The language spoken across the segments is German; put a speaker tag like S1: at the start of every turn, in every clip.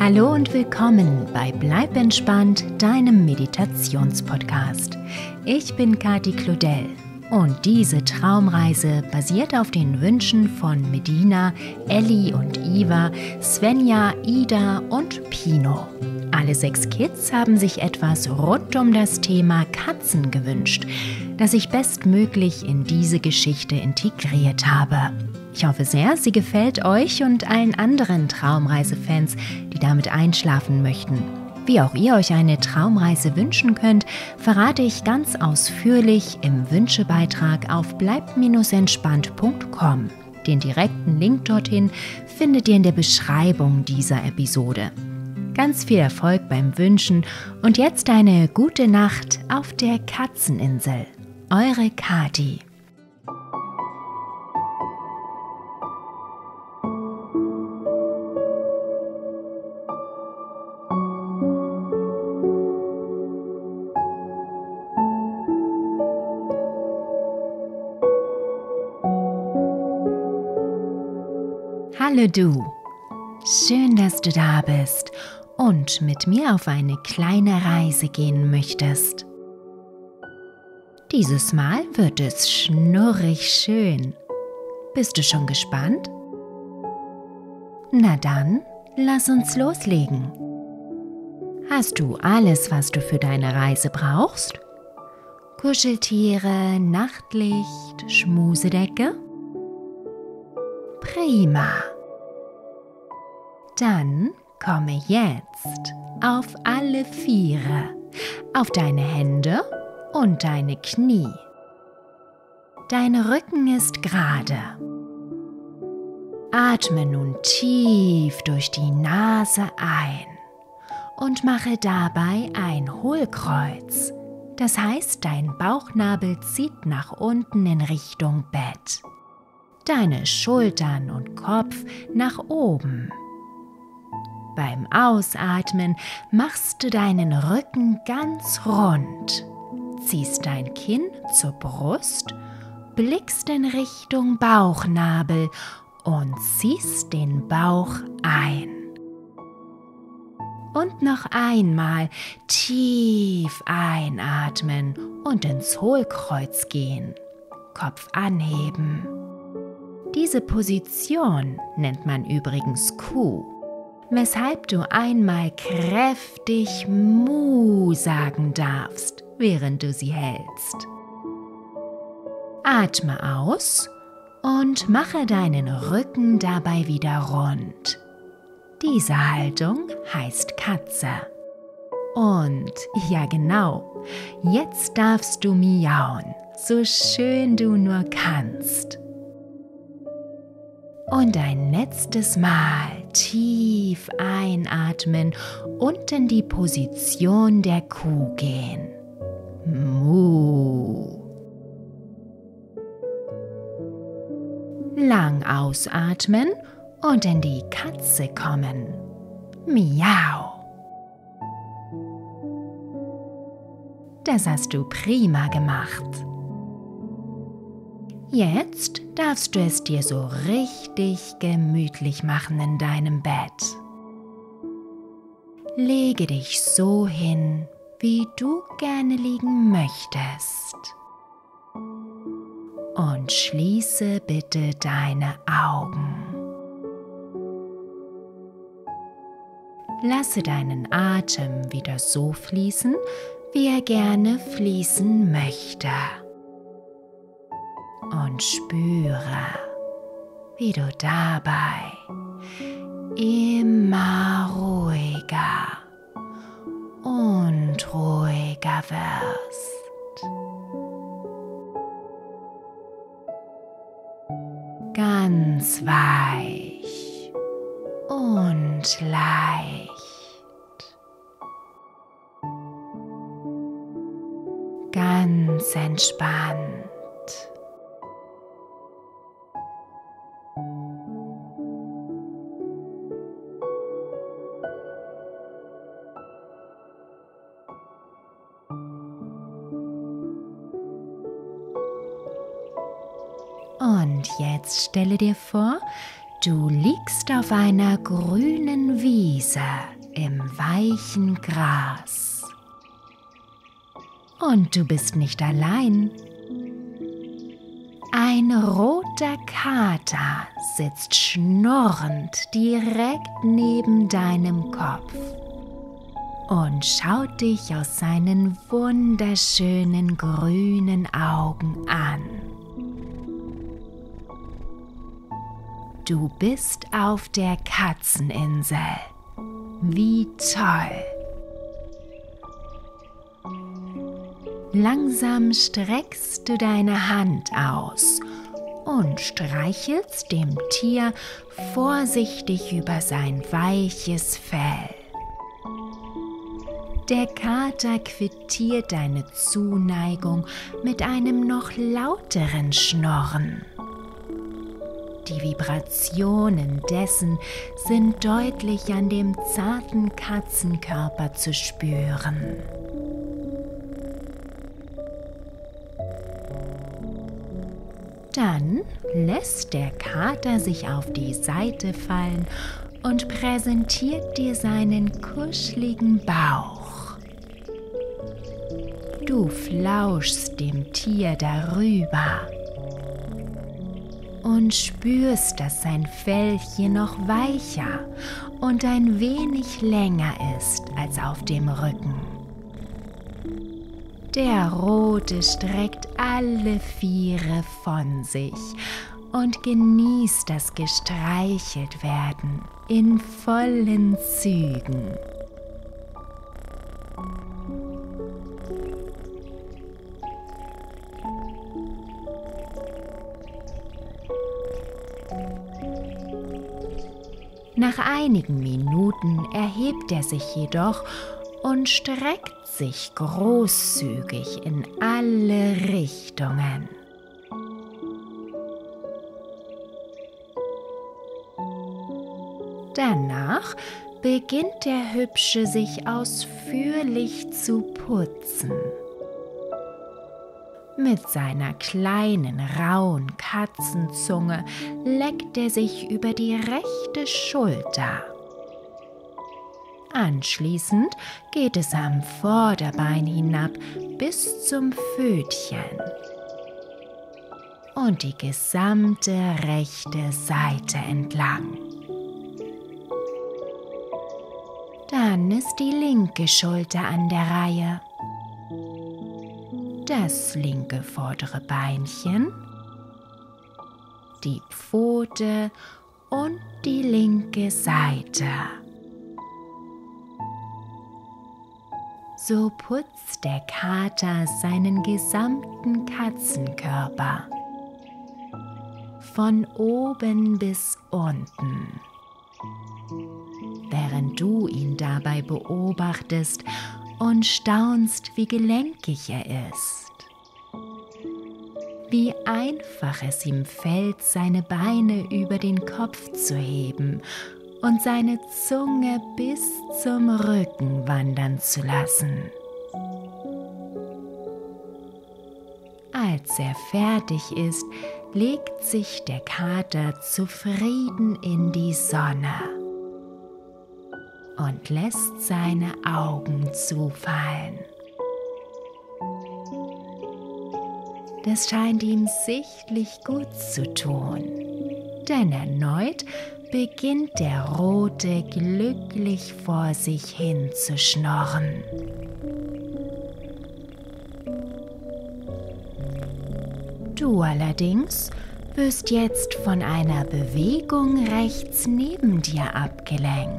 S1: Hallo und willkommen bei Bleib entspannt, deinem Meditationspodcast. Ich bin Kati Claudel und diese Traumreise basiert auf den Wünschen von Medina, Elli und Iva, Svenja, Ida und Pino. Alle 6 Kids haben sich etwas rund um das Thema Katzen gewünscht, das ich bestmöglich in diese Geschichte integriert habe. Ich hoffe sehr, sie gefällt euch und allen anderen Traumreisefans, die damit einschlafen möchten. Wie auch ihr euch eine Traumreise wünschen könnt, verrate ich ganz ausführlich im Wünschebeitrag auf bleib-entspannt.com. Den direkten Link dorthin findet ihr in der Beschreibung dieser Episode. Ganz viel Erfolg beim Wünschen und jetzt eine gute Nacht auf der Katzeninsel. Eure Kati. Hallo du, schön, dass du da bist und mit mir auf eine kleine Reise gehen möchtest. Dieses Mal wird es schnurrig schön. Bist du schon gespannt? Na dann, lass uns loslegen. Hast du alles, was du für deine Reise brauchst? Kuscheltiere, Nachtlicht, Schmusedecke? Prima. Dann komme jetzt auf alle 4, auf deine Hände und deine Knie. Dein Rücken ist gerade. Atme nun tief durch die Nase ein und mache dabei ein Hohlkreuz. Das heißt, dein Bauchnabel zieht nach unten in Richtung Bett. Deine Schultern und Kopf nach oben. Beim Ausatmen machst du deinen Rücken ganz rund, ziehst dein Kinn zur Brust, blickst in Richtung Bauchnabel und ziehst den Bauch ein. Und noch einmal tief einatmen und ins Hohlkreuz gehen, Kopf anheben. Diese Position nennt man übrigens Kuh, weshalb du einmal kräftig Mu sagen darfst, während du sie hältst. Atme aus und mache deinen Rücken dabei wieder rund. Diese Haltung heißt Katze. Und ja genau, jetzt darfst du miauen, so schön du nur kannst. Und ein letztes Mal tief einatmen und in die Position der Kuh gehen. Mu. Lang ausatmen und in die Katze kommen. Miau. Das hast du prima gemacht. Jetzt darfst du es dir so richtig gemütlich machen in deinem Bett. Lege dich so hin, wie du gerne liegen möchtest. Und schließe bitte deine Augen. Lasse deinen Atem wieder so fließen, wie er gerne fließen möchte. Und spüre, wie du dabei immer ruhiger und ruhiger wirst. Ganz weich und leicht. Ganz entspannt. Und jetzt stelle dir vor, du liegst auf einer grünen Wiese, im weichen Gras. Und du bist nicht allein. Ein roter Kater sitzt schnurrend direkt neben deinem Kopf und schaut dich aus seinen wunderschönen grünen Augen an. Du bist auf der Katzeninsel. Wie toll! Langsam streckst du deine Hand aus und streichelst dem Tier vorsichtig über sein weiches Fell. Der Kater quittiert deine Zuneigung mit einem noch lauteren Schnurren. Die Vibrationen dessen sind deutlich an dem zarten Katzenkörper zu spüren. Dann lässt der Kater sich auf die Seite fallen und präsentiert dir seinen kuscheligen Bauch. Du flauschst dem Tier darüber und spürst, dass sein Fellchen noch weicher und ein wenig länger ist als auf dem Rücken. Der Rote streckt alle Viere von sich und genießt das Gestreicheltwerden in vollen Zügen. Nach einigen Minuten erhebt er sich jedoch und streckt sich großzügig in alle Richtungen. Danach beginnt der Hübsche sich ausführlich zu putzen. Mit seiner kleinen, rauen Katzenzunge leckt er sich über die rechte Schulter. Anschließend geht es am Vorderbein hinab bis zum Pfötchen und die gesamte rechte Seite entlang. Dann ist die linke Schulter an der Reihe. Das linke vordere Beinchen, die Pfote und die linke Seite. So putzt der Kater seinen gesamten Katzenkörper, von oben bis unten. Während du ihn dabei beobachtest und staunst, wie gelenkig er ist. Wie einfach es ihm fällt, seine Beine über den Kopf zu heben und seine Zunge bis zum Rücken wandern zu lassen. Als er fertig ist, legt sich der Kater zufrieden in die Sonne und lässt seine Augen zufallen. Das scheint ihm sichtlich gut zu tun, denn erneut beginnt der Rote glücklich vor sich hin zu schnurren. Du allerdings wirst jetzt von einer Bewegung rechts neben dir abgelenkt.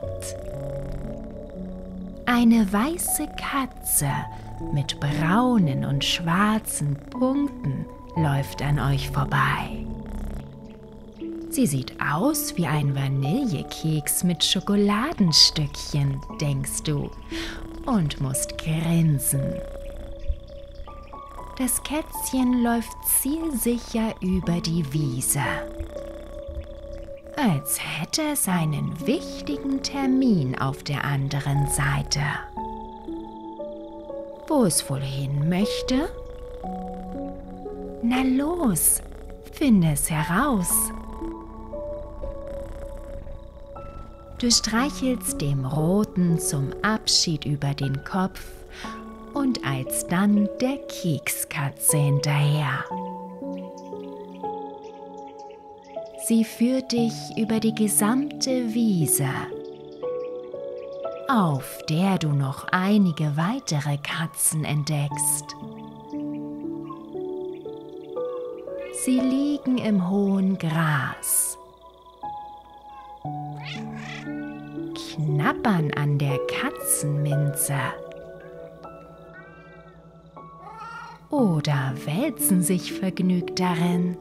S1: Eine weiße Katze mit braunen und schwarzen Punkten läuft an euch vorbei. Sie sieht aus wie ein Vanillekeks mit Schokoladenstückchen, denkst du, und musst grinsen. Das Kätzchen läuft zielsicher über die Wiese, als hätte es einen wichtigen Termin auf der anderen Seite. Wo es wohl hin möchte? Na los, finde es heraus. Du streichelst dem Roten zum Abschied über den Kopf und eilst dann der Kekskatze hinterher. Sie führt dich über die gesamte Wiese, auf der du noch einige weitere Katzen entdeckst. Sie liegen im hohen Gras, knabbern an der Katzenminze oder wälzen sich vergnügt darin.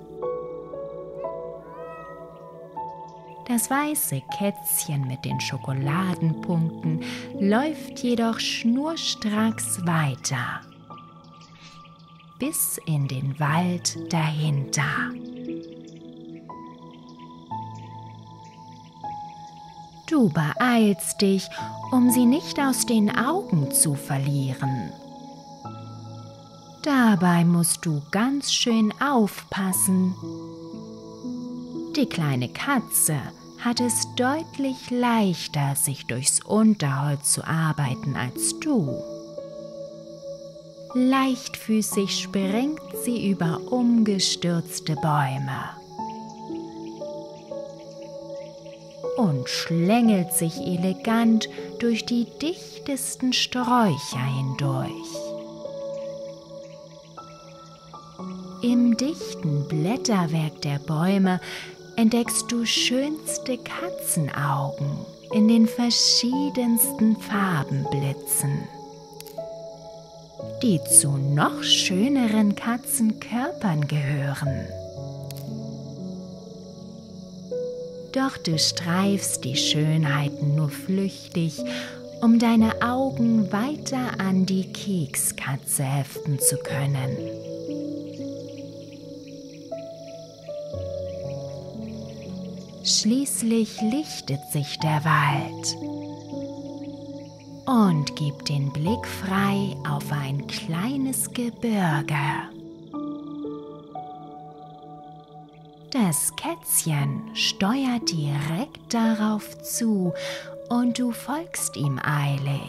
S1: Das weiße Kätzchen mit den Schokoladenpunkten läuft jedoch schnurstracks weiter, bis in den Wald dahinter. Du beeilst dich, um sie nicht aus den Augen zu verlieren. Dabei musst du ganz schön aufpassen. Die kleine Katze hat es deutlich leichter, sich durchs Unterholz zu arbeiten als du. Leichtfüßig springt sie über umgestürzte Bäume und schlängelt sich elegant durch die dichtesten Sträucher hindurch. Im dichten Blätterwerk der Bäume entdeckst du schönste Katzenaugen in den verschiedensten Farben blitzen, die zu noch schöneren Katzenkörpern gehören. Doch du streifst die Schönheiten nur flüchtig, um deine Augen weiter an die Kekskatze heften zu können. Schließlich lichtet sich der Wald und gibt den Blick frei auf ein kleines Gebirge. Das Kätzchen steuert direkt darauf zu und du folgst ihm eilig.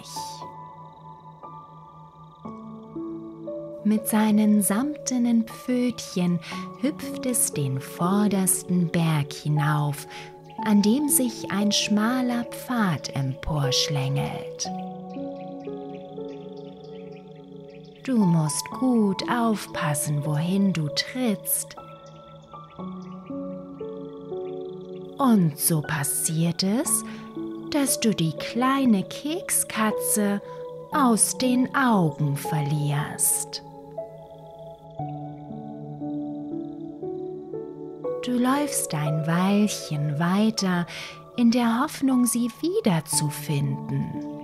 S1: Mit seinen samtenen Pfötchen hüpft es den vordersten Berg hinauf, an dem sich ein schmaler Pfad emporschlängelt. Du musst gut aufpassen, wohin du trittst. Und so passiert es, dass du die kleine Kekskatze aus den Augen verlierst. Du läufst ein Weilchen weiter, in der Hoffnung, sie wiederzufinden.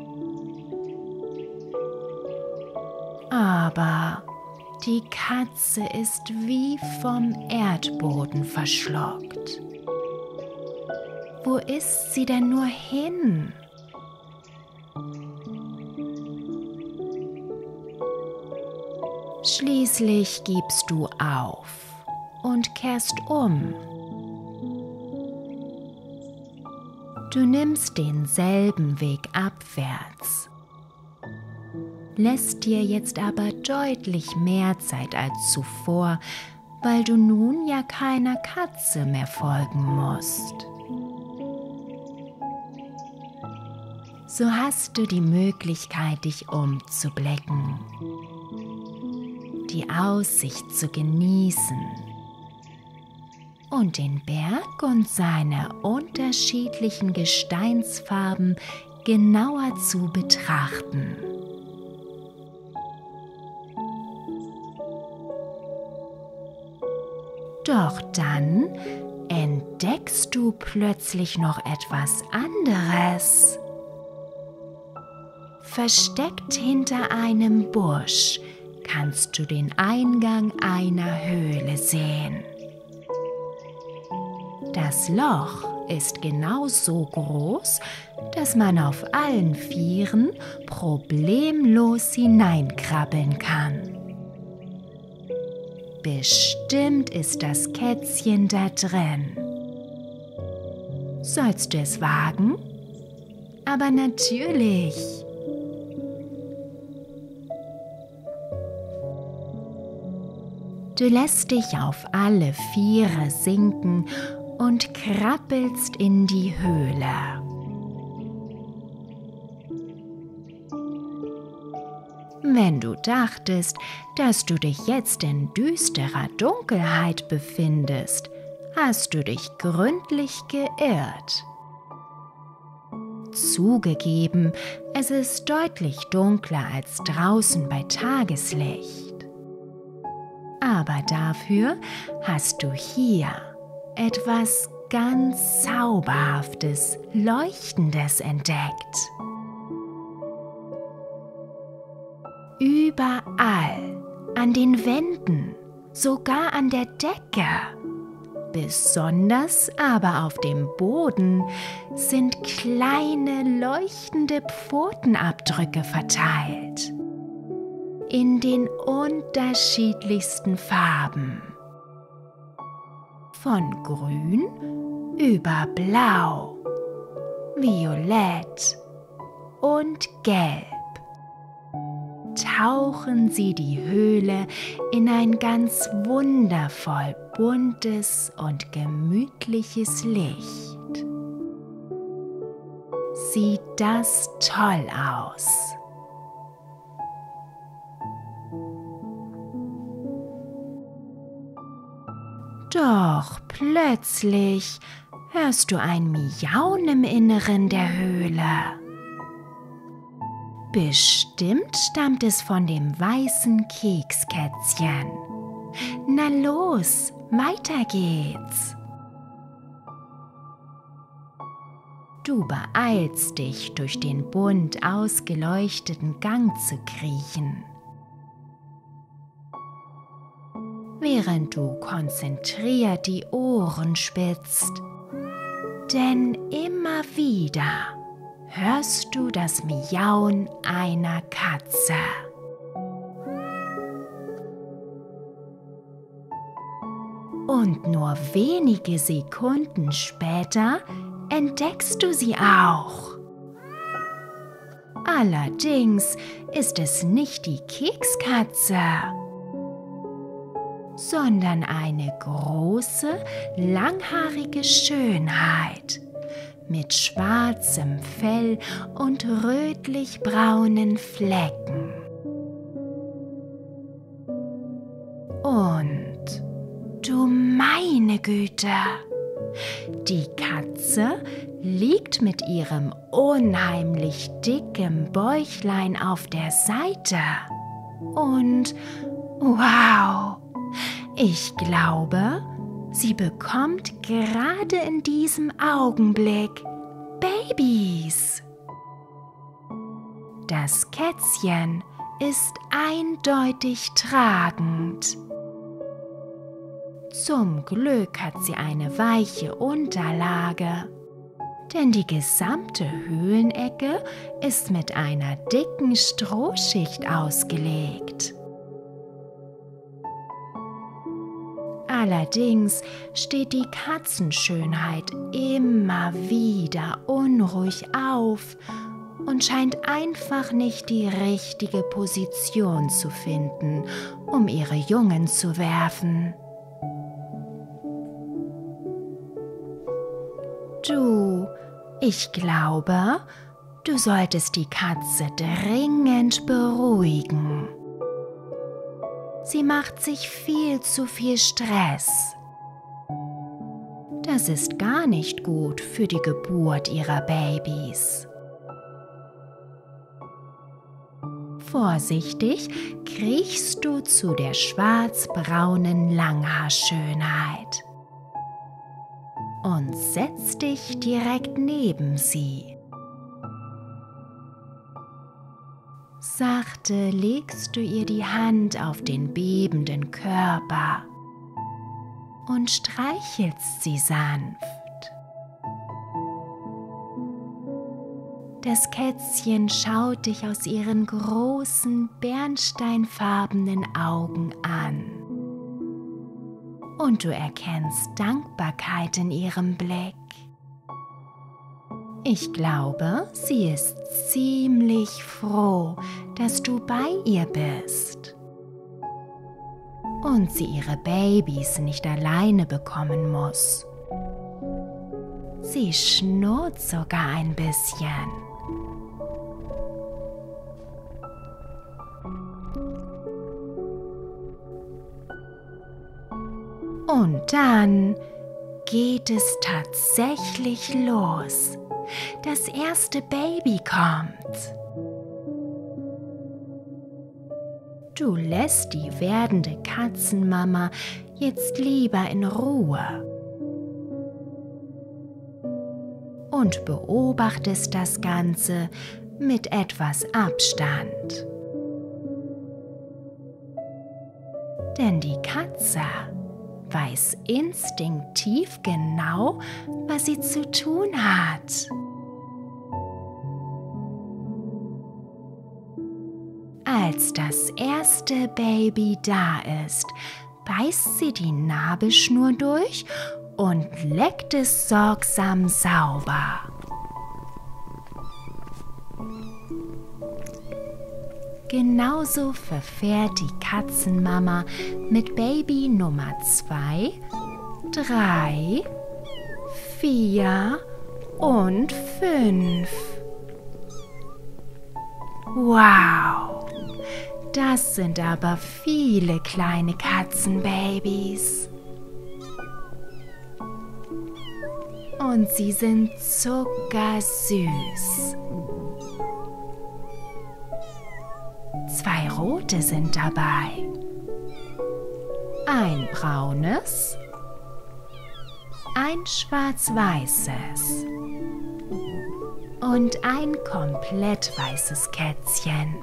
S1: Aber die Katze ist wie vom Erdboden verschluckt. Wo ist sie denn nur hin? Schließlich gibst du auf und kehrst um. Du nimmst denselben Weg abwärts, lässt dir jetzt aber deutlich mehr Zeit als zuvor, weil du nun ja keiner Katze mehr folgen musst. So hast du die Möglichkeit, dich umzublicken, die Aussicht zu genießen und den Berg und seine unterschiedlichen Gesteinsfarben genauer zu betrachten. Doch dann entdeckst du plötzlich noch etwas anderes. Versteckt hinter einem Busch kannst du den Eingang einer Höhle sehen. Das Loch ist genauso groß, dass man auf allen Vieren problemlos hineinkrabbeln kann. Bestimmt ist das Kätzchen da drin. Sollst du es wagen? aber natürlich. Du lässt dich auf alle Viere sinken und krabbelst in die Höhle. Wenn du dachtest, dass du dich jetzt in düsterer Dunkelheit befindest, hast du dich gründlich geirrt. Zugegeben, es ist deutlich dunkler als draußen bei Tageslicht. Aber dafür hast du hier etwas ganz Zauberhaftes, Leuchtendes entdeckt. Überall, an den Wänden, sogar an der Decke, besonders aber auf dem Boden, sind kleine leuchtende Pfotenabdrücke verteilt. In den unterschiedlichsten Farben. Von grün über blau, violett und gelb. Tauchen sie die Höhle in ein ganz wundervoll buntes und gemütliches Licht. Sieht das toll aus? Doch plötzlich hörst du ein Miauen im Inneren der Höhle. Bestimmt stammt es von dem weißen Kekskätzchen. Na los, weiter geht's. Du beeilst dich, durch den bunt ausgeleuchteten Gang zu kriechen. Während du konzentriert die Ohren spitzt. Denn immer wieder hörst du das Miauen einer Katze. Und nur wenige Sekunden später entdeckst du sie auch. Allerdings ist es nicht die Kekskatze, sondern eine große, langhaarige Schönheit mit schwarzem Fell und rötlich-braunen Flecken. Und du meine Güte, die Katze liegt mit ihrem unheimlich dicken Bäuchlein auf der Seite und wow! Ich glaube, sie bekommt gerade in diesem Augenblick Babys. Das Kätzchen ist eindeutig tragend. Zum Glück hat sie eine weiche Unterlage, denn die gesamte Höhlenecke ist mit einer dicken Strohschicht ausgelegt. Allerdings steht die Katzenschönheit immer wieder unruhig auf und scheint einfach nicht die richtige Position zu finden, um ihre Jungen zu werfen. Du, ich glaube, du solltest die Katze dringend beruhigen. Sie macht sich viel zu viel Stress. Das ist gar nicht gut für die Geburt ihrer Babys. Vorsichtig kriechst du zu der schwarzbraunen Langhaarschönheit und setzt dich direkt neben sie. Sachte legst du ihr die Hand auf den bebenden Körper und streichelst sie sanft. Das Kätzchen schaut dich aus ihren großen, bernsteinfarbenen Augen an. Und du erkennst Dankbarkeit in ihrem Blick. Ich glaube, sie ist ziemlich froh, dass du bei ihr bist und sie ihre Babys nicht alleine bekommen muss. Sie schnurrt sogar ein bisschen. Und dann geht es tatsächlich los. Das erste Baby kommt. Du lässt die werdende Katzenmama jetzt lieber in Ruhe und beobachtest das Ganze mit etwas Abstand. Denn die Katze weiß instinktiv genau, was sie zu tun hat. Als das erste Baby da ist, beißt sie die Nabelschnur durch und leckt es sorgsam sauber. Genauso verfährt die Katzenmama mit Baby Nummer 2, 3, 4 und 5. Wow, das sind aber viele kleine Katzenbabys. Und sie sind zuckersüß. 2 rote sind dabei, ein braunes, ein schwarz-weißes und ein komplett weißes Kätzchen.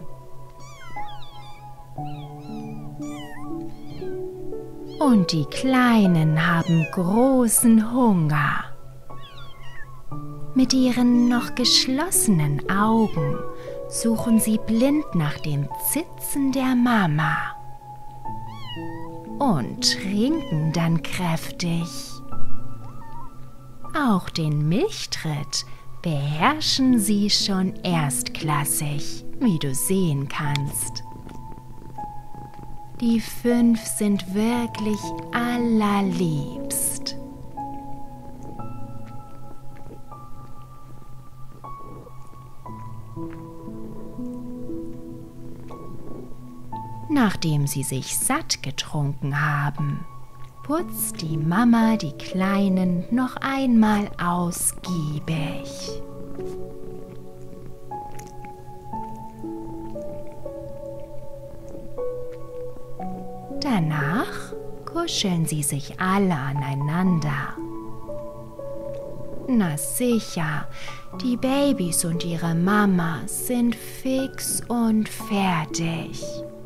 S1: Und die Kleinen haben großen Hunger. Mit ihren noch geschlossenen Augen suchen sie blind nach dem Zitzen der Mama und trinken dann kräftig. Auch den Milchtritt beherrschen sie schon erstklassig, wie du sehen kannst. Die 5 sind wirklich allerliebst. Nachdem sie sich satt getrunken haben, putzt die Mama die Kleinen noch einmal ausgiebig. Danach kuscheln sie sich alle aneinander. Na sicher, die Babys und ihre Mama sind fix und fertig.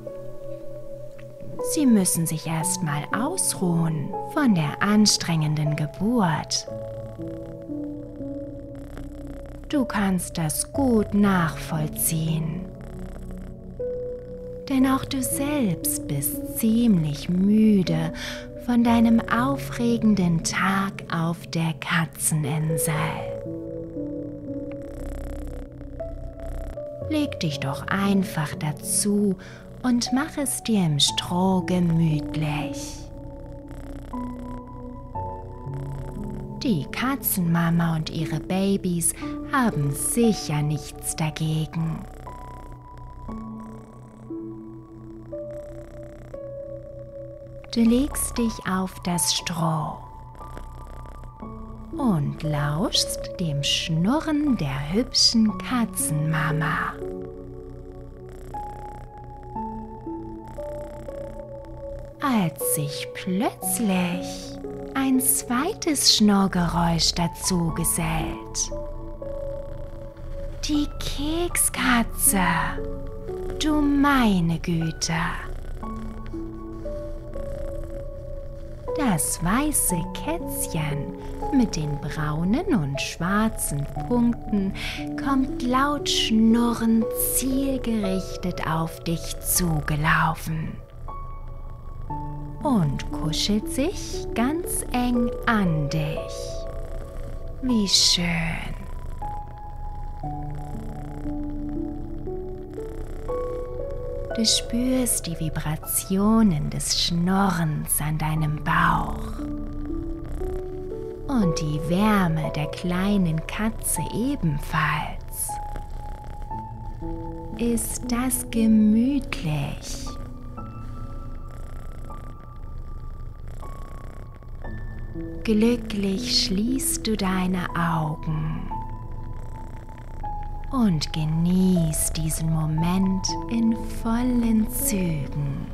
S1: Sie müssen sich erstmal ausruhen von der anstrengenden Geburt. Du kannst das gut nachvollziehen. Denn auch du selbst bist ziemlich müde von deinem aufregenden Tag auf der Katzeninsel. Leg dich doch einfach dazu und mach es dir im Stroh gemütlich. Die Katzenmama und ihre Babys haben sicher nichts dagegen. Du legst dich auf das Stroh und lauschst dem Schnurren der hübschen Katzenmama. Als sich plötzlich ein zweites Schnurrgeräusch dazu gesellt. Die Kekskatze, du meine Güte. Das weiße Kätzchen mit den braunen und schwarzen Punkten kommt laut schnurrend zielgerichtet auf dich zugelaufen und kuschelt sich ganz eng an dich. Wie schön. Du spürst die Vibrationen des Schnurrens an deinem Bauch und die Wärme der kleinen Katze ebenfalls. Ist das gemütlich? Glücklich schließt du deine Augen und genießt diesen Moment in vollen Zügen.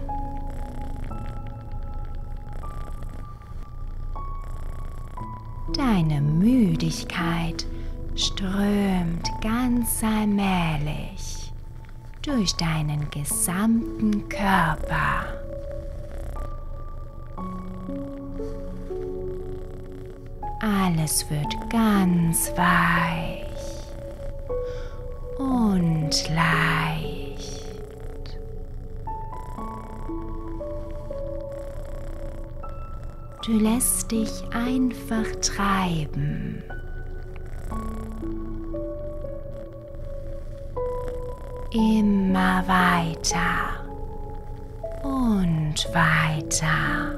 S1: Deine Müdigkeit strömt ganz allmählich durch deinen gesamten Körper. Alles wird ganz weich und leicht. Du lässt dich einfach treiben. Immer weiter und weiter.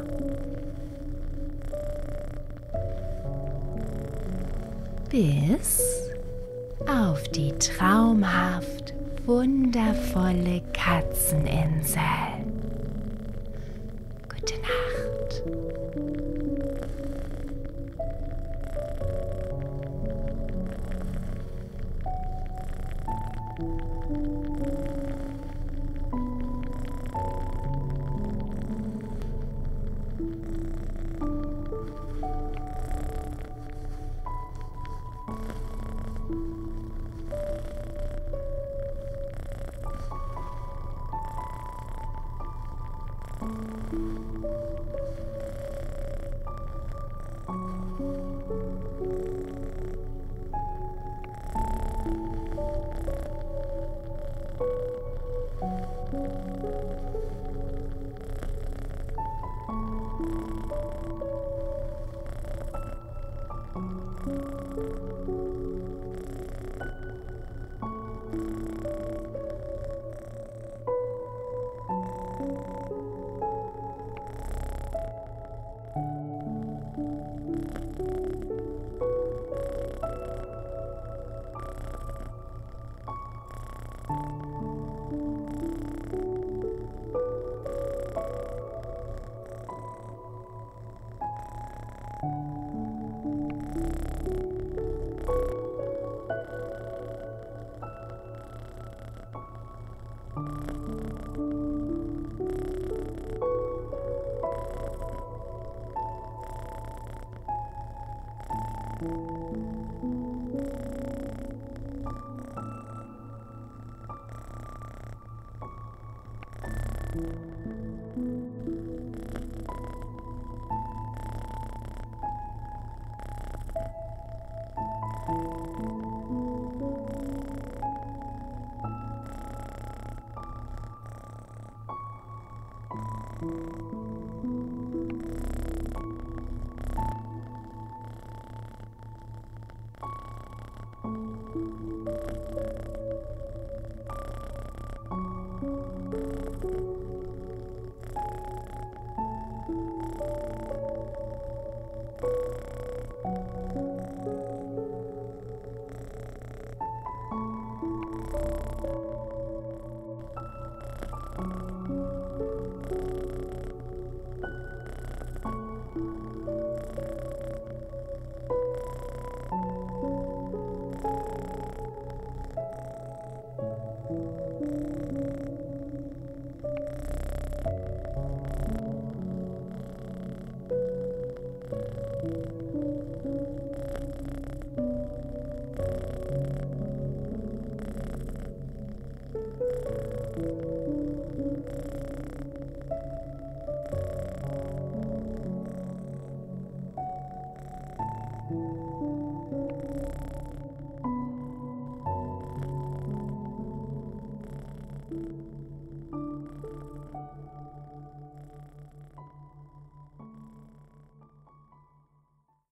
S1: Bis auf die traumhaft wundervolle Katzeninsel. Gute Nacht.